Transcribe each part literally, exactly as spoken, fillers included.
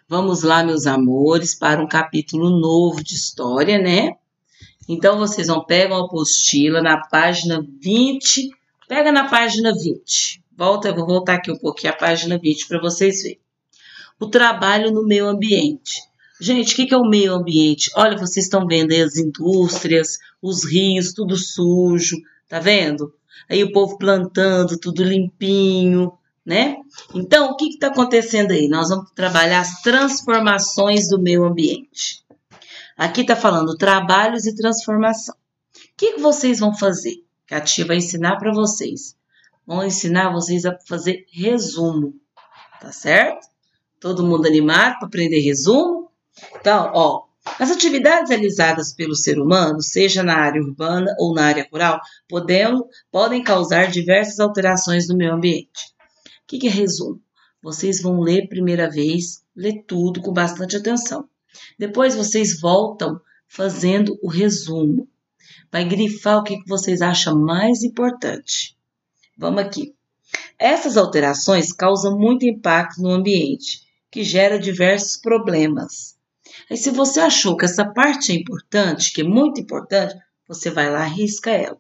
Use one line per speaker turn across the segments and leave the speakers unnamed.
Vamos lá, meus amores, para um capítulo novo de história, né? Então, vocês vão pegar a apostila na página vinte. Pega na página vinte. Volta, eu vou voltar aqui um pouquinho a página vinte para vocês verem. O trabalho no meio ambiente. Gente, o que é o meio ambiente? Olha, vocês estão vendo aí as indústrias, os rios, tudo sujo, tá vendo? Aí o povo plantando, tudo limpinho, né? Então, o que está acontecendo aí? Nós vamos trabalhar as transformações do meio ambiente. Aqui está falando trabalhos e transformação. O que, que vocês vão fazer? Que a tia vai ensinar para vocês. Vão ensinar vocês a fazer resumo, tá certo? Todo mundo animado para aprender resumo? Então, ó, as atividades realizadas pelo ser humano, seja na área urbana ou na área rural, podem, podem causar diversas alterações no meio ambiente. O que, que é resumo? Vocês vão ler primeira vez, ler tudo com bastante atenção. Depois vocês voltam fazendo o resumo. Vai grifar o que, que vocês acham mais importante. Vamos aqui. Essas alterações causam muito impacto no ambiente, que gera diversos problemas. Aí, se você achou que essa parte é importante, que é muito importante, você vai lá e risca ela.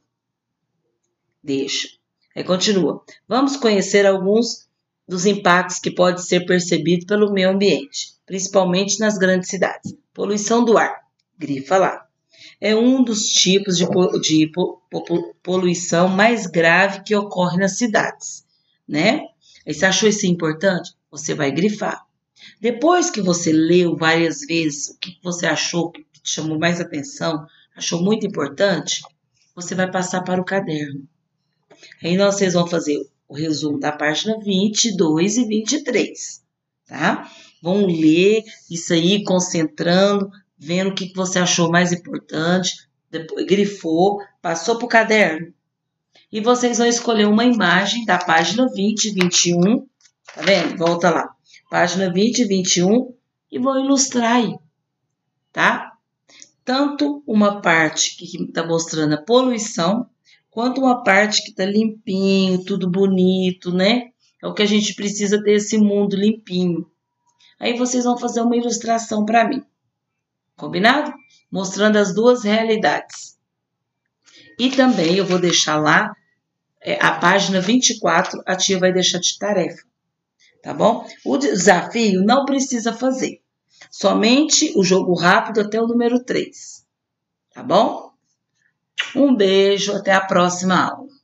Deixa. Aí continua. Vamos conhecer alguns dos impactos que podem ser percebidos pelo meio ambiente, principalmente nas grandes cidades. Poluição do ar. Grifa lá. É um dos tipos de, de poluição mais grave que ocorre nas cidades, né? Aí, você achou isso importante? Você vai grifar. Depois que você leu várias vezes o que você achou que te chamou mais atenção, achou muito importante, você vai passar para o caderno. Aí vocês vão fazer o resumo da página vinte e dois e vinte e três, tá? Vão ler isso aí, concentrando, vendo o que você achou mais importante, depois grifou, passou para o caderno. E vocês vão escolher uma imagem da página vinte e vinte e um, tá vendo? Volta lá. Página vinte e vinte e um e vou ilustrar aí, tá? Tanto uma parte que está mostrando a poluição, quanto uma parte que está limpinho, tudo bonito, né? É o que a gente precisa ter, esse mundo limpinho. Aí vocês vão fazer uma ilustração para mim, combinado? Mostrando as duas realidades. E também eu vou deixar lá é, a página vinte e quatro, a tia vai deixar de tarefa. Tá bom? O desafio não precisa fazer. Somente o jogo rápido até o número três. Tá bom? Um beijo, até a próxima aula.